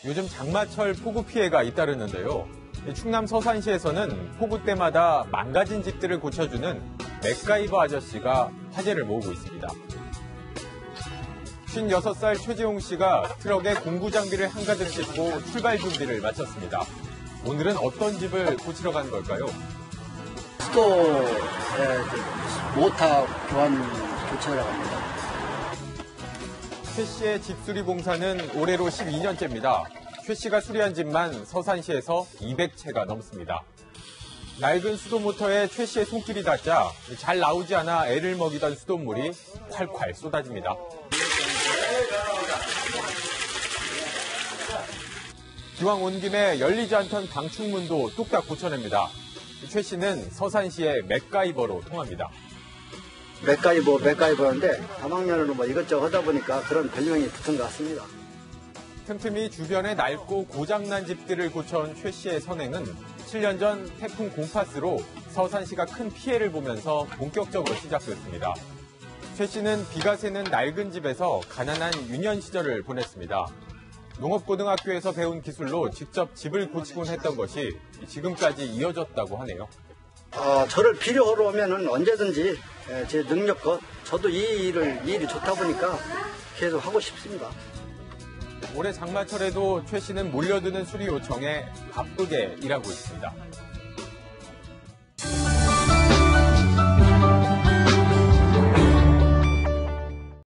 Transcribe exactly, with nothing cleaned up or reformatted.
요즘 장마철 폭우 피해가 잇따르는데요. 충남 서산시에서는 폭우 때마다 망가진 집들을 고쳐주는 맥가이버 아저씨가 화제를 모으고 있습니다. 쉰여섯 살 최지용 씨가 트럭에 공구 장비를 한가득 싣고 출발 준비를 마쳤습니다. 오늘은 어떤 집을 고치러 간 걸까요? 수도 모터 교환 교체하러 갑니다. 최 씨의 집수리 공사는 올해로 십이 년째입니다. 최 씨가 수리한 집만 서산시에서 이백 채가 넘습니다. 낡은 수도 모터에 최 씨의 손길이 닿자 잘 나오지 않아 애를 먹이던 수돗물이 콸콸 쏟아집니다. 기왕 온 김에 열리지 않던 방충문도 뚝딱 고쳐냅니다. 최 씨는 서산시의 맥가이버로 통합니다. 맥가이버, 맥가이버인데 다방면으로 뭐 이것저것 하다 보니까 그런 별명이 붙은 것 같습니다. 틈틈이 주변에 낡고 고장난 집들을 고쳐온 최 씨의 선행은 칠 년 전 태풍 곰파스로 서산시가 큰 피해를 보면서 본격적으로 시작됐습니다. 최 씨는 비가 새는 낡은 집에서 가난한 유년 시절을 보냈습니다. 농업고등학교에서 배운 기술로 직접 집을 고치곤 했던 것이 지금까지 이어졌다고 하네요. 어, 저를 필요로 하면은 언제든지 제 능력껏 저도 이 일을 이 일이 좋다 보니까 계속 하고 싶습니다. 올해 장마철에도 최 씨는 몰려드는 수리 요청에 바쁘게 일하고 있습니다.